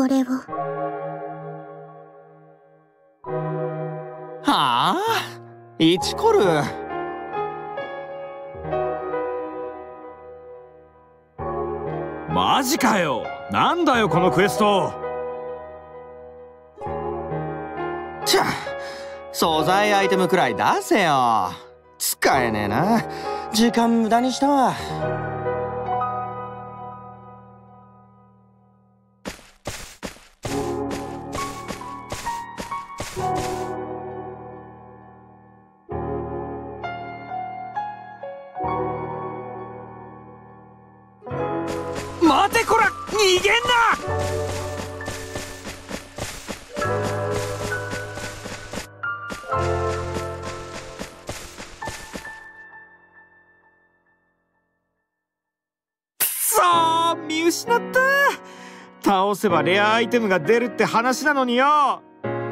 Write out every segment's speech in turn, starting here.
これを。 はあ、イチコル。 マジかよ。なんだよこのクエスト。 ちゃ、素材アイテムくらい出せよ。使えねえな。時間無駄にしたわ。 待てこら、逃げんな。くそー、見失った。倒せばレアアイテムが出るって話なのによ。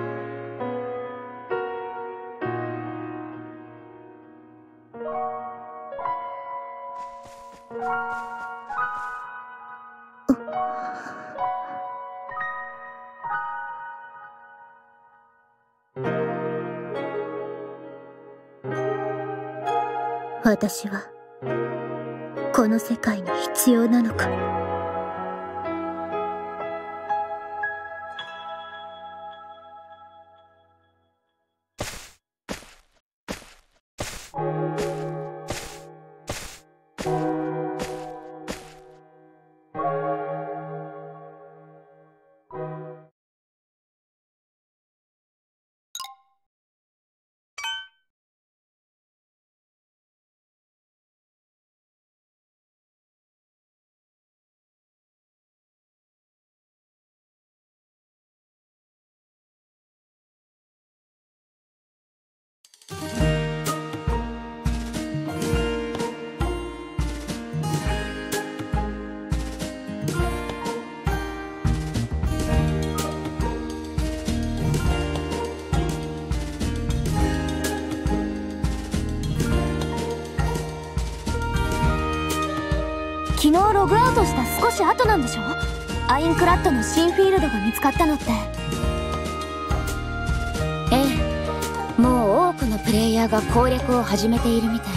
私はこの世界に必要なのか。 昨日ログアウトした少し後なんでしょ。アインクラッドの新フィールドが見つかったのって。 ええ、もう多くのプレイヤーが攻略を始めているみたい。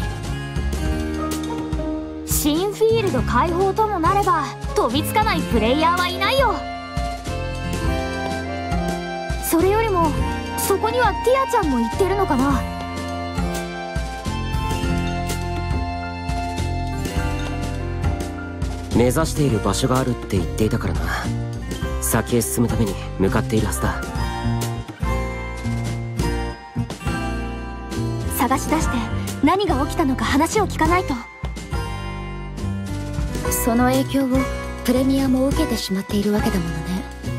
新フィールド開放ともなれば飛びつかないプレイヤーはいないよ。それよりもそこにはティアちゃんも行ってるのかな。 目指している場所があるって言っていたからな。先へ進むために向かっているはずだ。 探し出して何が起きたのか話を聞かないと。 その影響をプレミアも受けてしまっているわけだものね。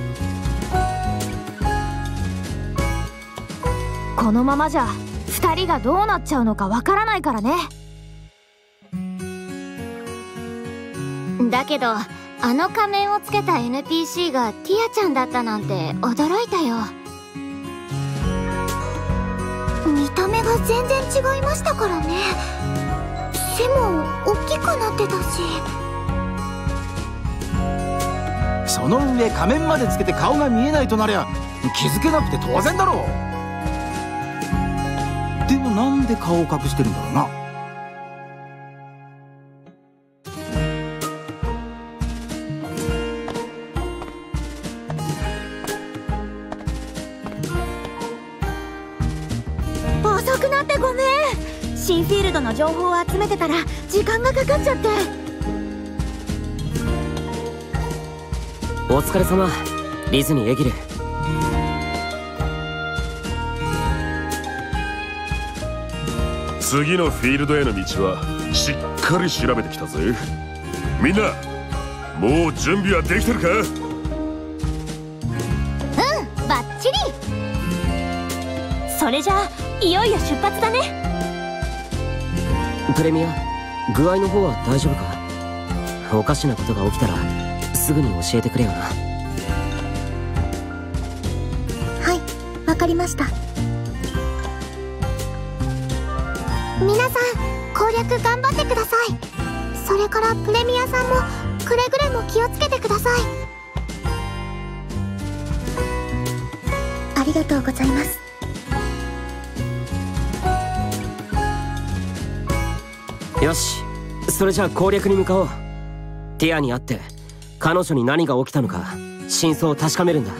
このままじゃ2人がどうなっちゃうのかわからないからね。 だけどあの仮面をつけた NPC がティアちゃんだったなんて驚いたよ。 見た目が全然違いましたからね。背も大きくなってたし。 その上仮面までつけて顔が見えないとなりゃ気づけなくて当然だろう。でもなんで顔を隠してるんだろうな。 遅くなってごめん。新フィールドの情報を集めてたら時間がかかっちゃって。 お疲れ様、リズニー・エギル。 次のフィールドへの道はしっかり調べてきたぜ。みんなもう準備はできてるか？ バッチリ。それじゃあいよいよ出発だね。 プレミア、具合の方は大丈夫か？おかしなことが起きたらすぐに教えてくれよな。 はい、わかりました。皆さん攻略頑張ってください。それからプレミアさんもくれぐれも気をつけてください。 がとうございます。 よし、それじゃあ攻略に向かおう。ティアに会って彼女に何が起きたのか真相を確かめるんだ。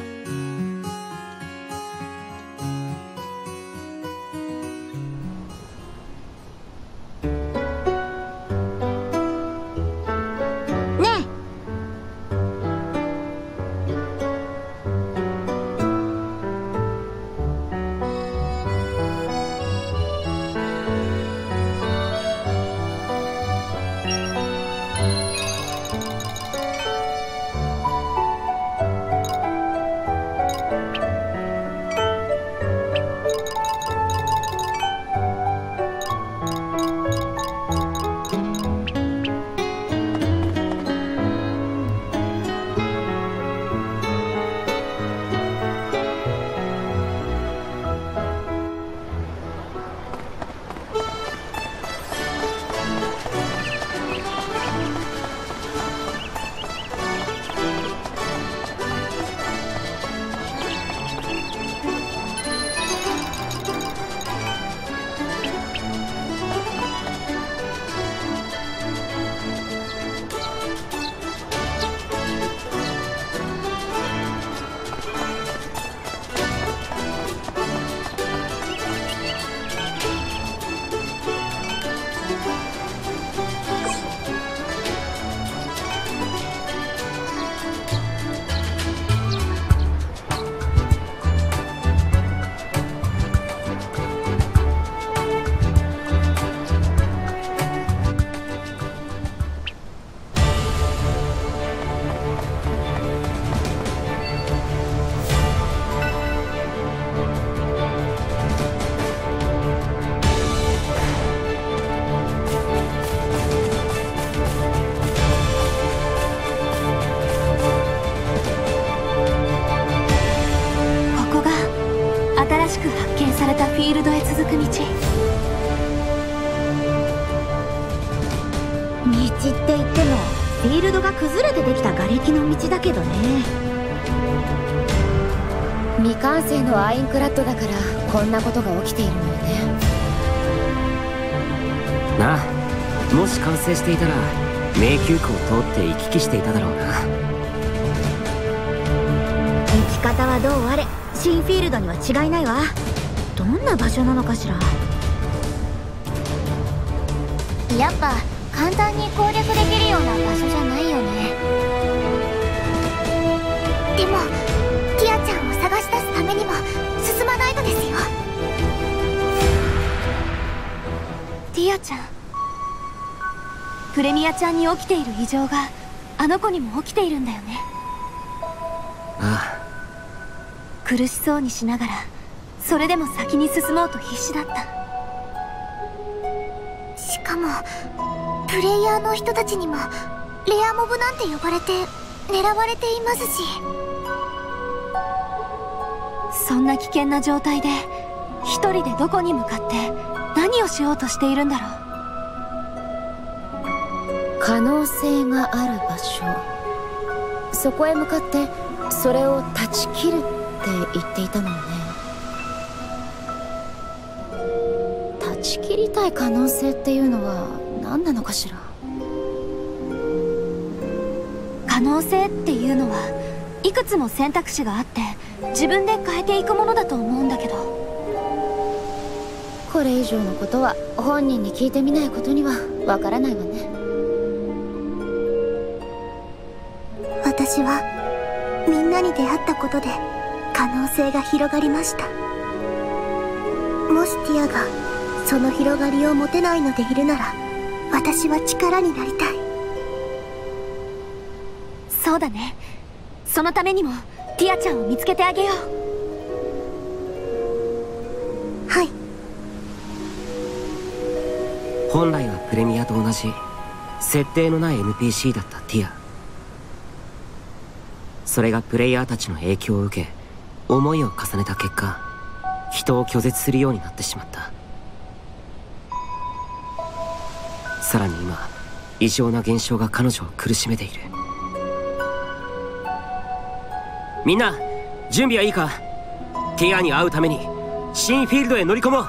フィールドへ続く道。 道って言ってもフィールドが崩れてできた瓦礫の道だけどね。 未完成のアインクラッドだからこんなことが起きているのよね。 なあ、もし完成していたら迷宮区を通って行き来していただろうな。 行き方はどうあれ新フィールドには違いないわ。どんな場所なのかしら。 やっぱ簡単に攻略できるような場所じゃないよね。 でもティアちゃんを探し出すためにも進まないのですよ。 ティアちゃん、プレミアちゃんに起きている異常があの子にも起きているんだよね。 ああ。苦しそうにしながらそれでも先に進もうと必死だった。 しかもプレイヤーの人たちにもレアモブなんて呼ばれて狙われていますし。 そんな危険な状態で一人でどこに向かって何をしようとしているんだろう。 可能性がある場所、そこへ向かってそれを断ち切るって言っていたのよね。断ち切りたい可能性っていうのは何なのかしら。 可能性っていうのはいくつも選択肢があって自分で変えていくものだと思うんだけど、 これ以上のことは本人に聞いてみないことにはわからないわね。 私はみんなに出会ったことで可能性が広がりました。もしティアがその広がりを持てないのでいるなら私は力になりたい。 そうだね。そのためにもティアちゃんを見つけてあげよう。 はい。 本来はプレミアと同じ設定のない NPC だったティア。それがプレイヤーたちの影響を受け思いを重ねた結果、人を拒絶するようになってしまった。さらに今異常な現象が彼女を苦しめている。みんな準備はいいか？ ティアに会うために新フィールドへ乗り込もう。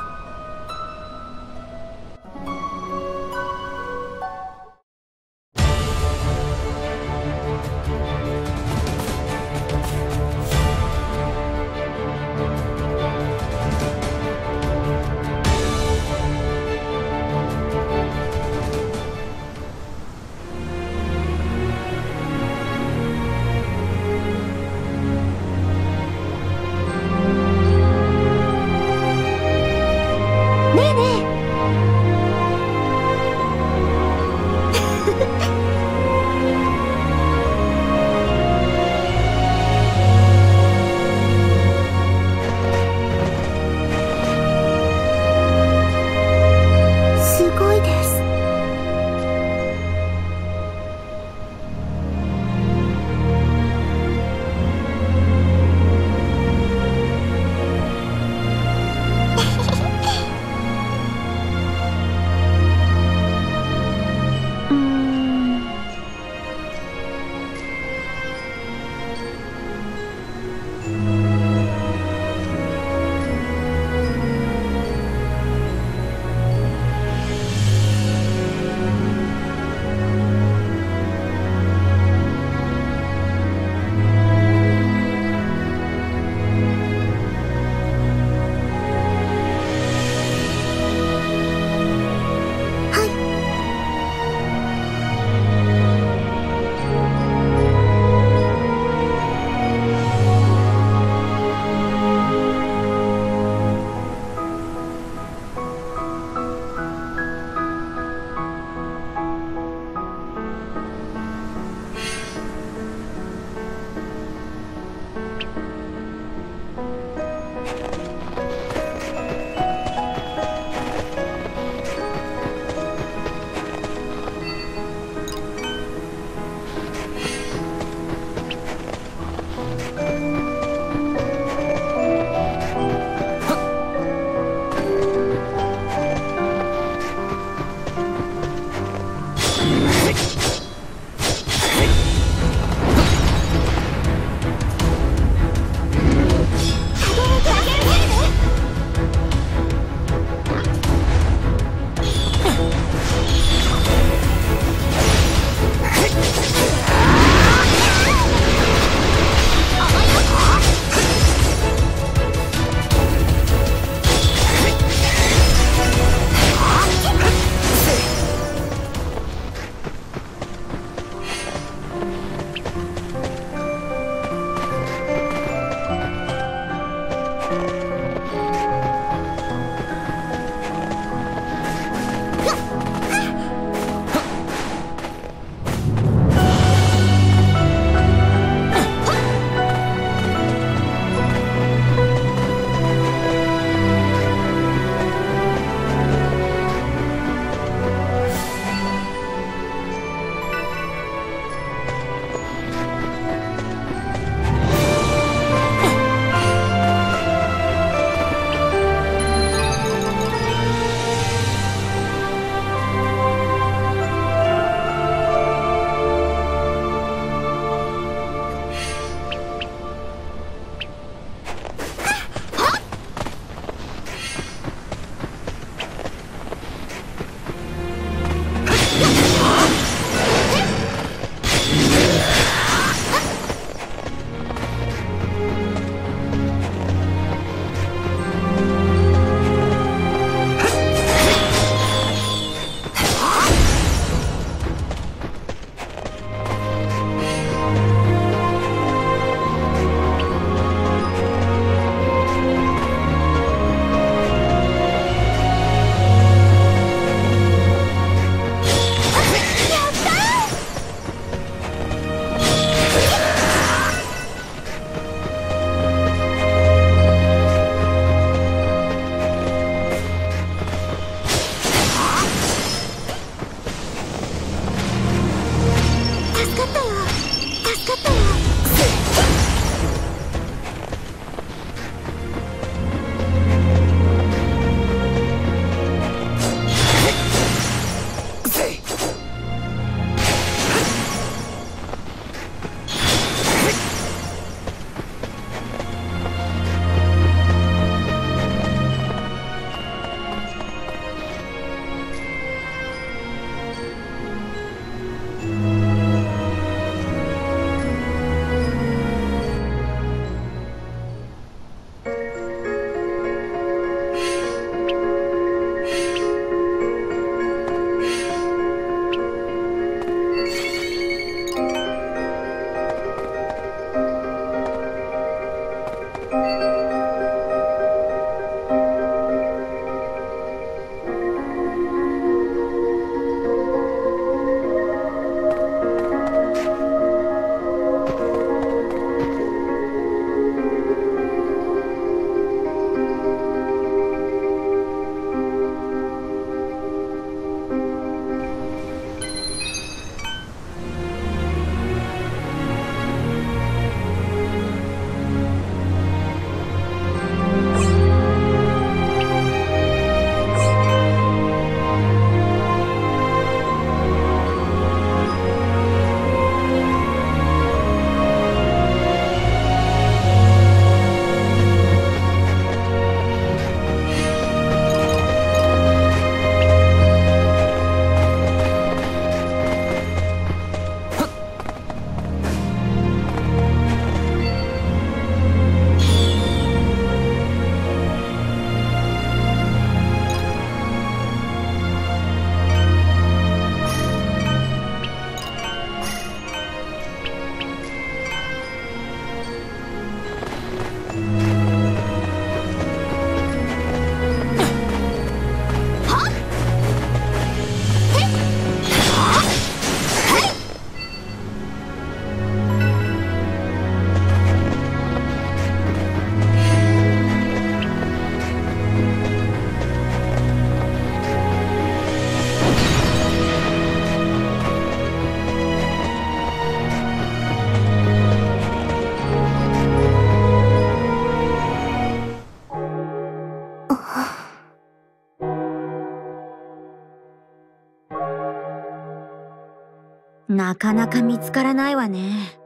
なかなか見つからないわね。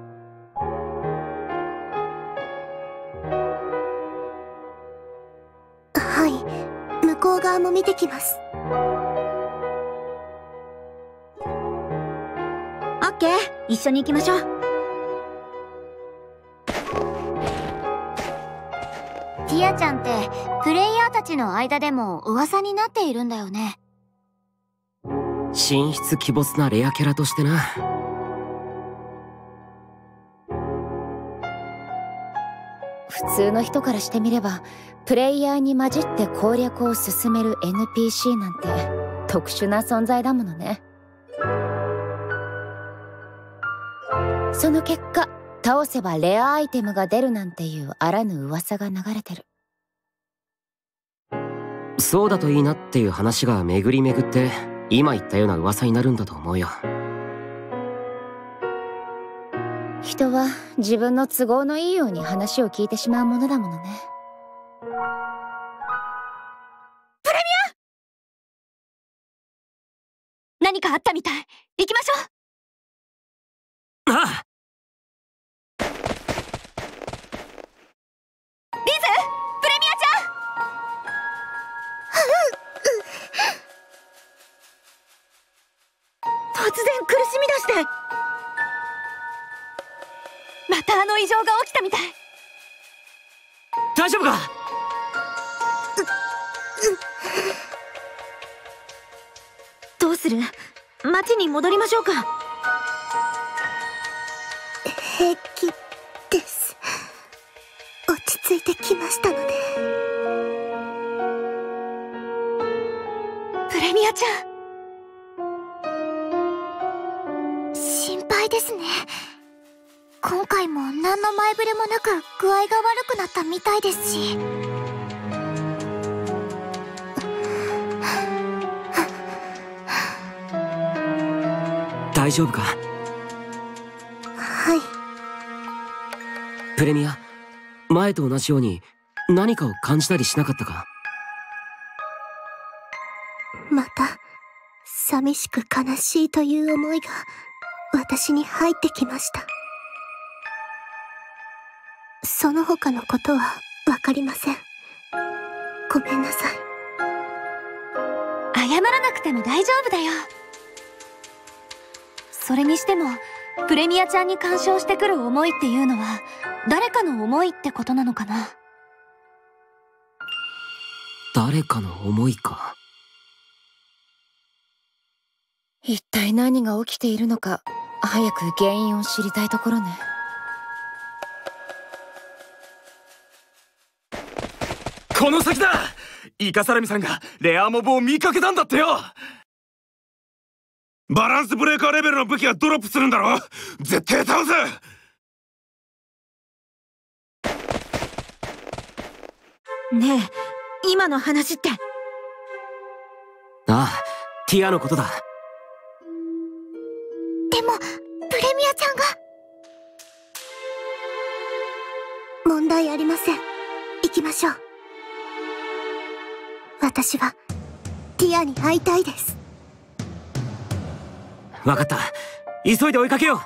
はい、向こう側も見てきます。 オッケー、一緒に行きましょう。 ティアちゃんってプレイヤーたちの間でも噂になっているんだよね。 神出鬼没なレアキャラとしてな。 普通の人からしてみれば、プレイヤーに混じって攻略を進める NPC なんて特殊な存在だものね。その結果、倒せばレアアイテムが出るなんていうあらぬ噂が流れてる。 そうだといいなっていう話が巡り巡って今言ったような噂になるんだと思うよ。 人は自分の都合のいいように話を聞いてしまうものだものね。 プレミア！何かあったみたい。行きましょう。 ああ。 リズ、プレミアちゃん。 突然苦しみ出して。 またあの異常が起きたみたい。 大丈夫か？ どうする？町に戻りましょうか。 平気です。落ち着いてきましたので。 プレミアちゃん、心配ですね。今回も何の前触れもなく具合が悪くなったみたいですし。 大丈夫か？ はい。 プレミア、前と同じように何かを感じたりしなかったか？ また寂しく悲しいという思いが私に入ってきました。その他のことはわかりません。ごめんなさい。 謝らなくても大丈夫だよ。それにしてもプレミアちゃんに干渉してくる思いっていうのは誰かの思いってことなのかな？ 誰かの思いか。 一体何が起きているのか、早く原因を知りたいところね。 この先だ！イカサラミさんがレアモブを見かけたんだってよ。 バランスブレーカーレベルの武器がドロップするんだろ。絶対倒す。 ねえ、今の話って。 ああ、ティアのことだ。 でもプレミアちゃんが。問題ありません。行きましょう。私はティアに会いたいです。 わかった。急いで追いかけよう。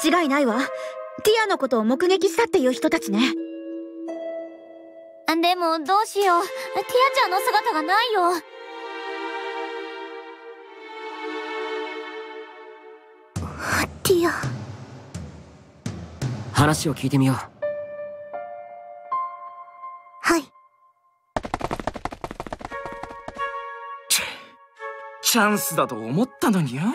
違いないわ。ティアのことを目撃したっていう人たちね。 でもどうしよう。ティアちゃんの姿がないよ。 ティア。 話を聞いてみよう。 はい。 チャンスだと思ったのによ。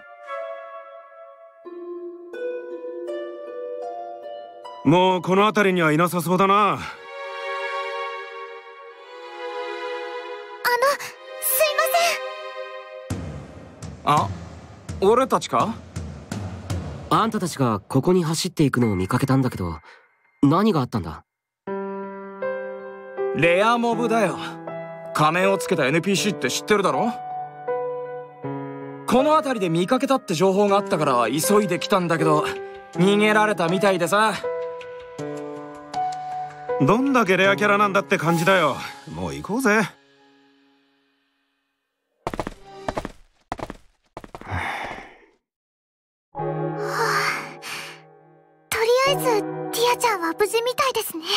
もうこの辺りにはいなさそうだな。 すいません。 あ、俺たちか？ あんたたちがここに走っていくのを見かけたんだけど、何があったんだ？ レアモブだよ。仮面をつけた NPC って知ってるだろ？この辺りで見かけたって情報があったから急いで来たんだけど、逃げられたみたいでさ。 どんだけレアキャラなんだって感じだよ。もう行こうぜ。 とりあえずティアちゃんは無事みたいですね。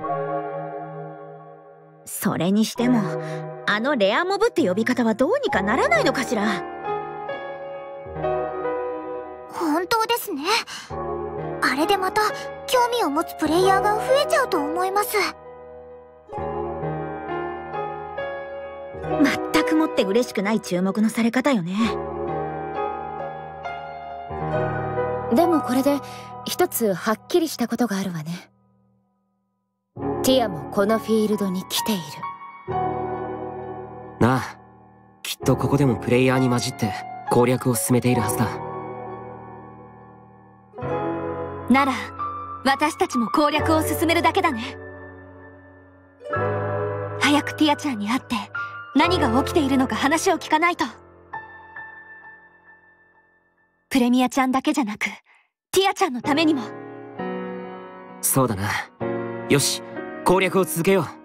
それにしてもあのレアモブって呼び方はどうにかならないのかしら。 本当ですね。あれでまた興味を持つプレイヤーが増えちゃうと思います。 全くもって嬉しくない注目のされ方よね。 でもこれで一つはっきりしたことがあるわね。ティアもこのフィールドに来ている。 なあ、きっとここでもプレイヤーに混じって攻略を進めているはずだ。 なら私たちも攻略を進めるだけだね。早くティアちゃんに会って何が起きているのか話を聞かないと。プレミアちゃんだけじゃなくティアちゃんのためにも。 そうだな。よし、攻略を続けよう。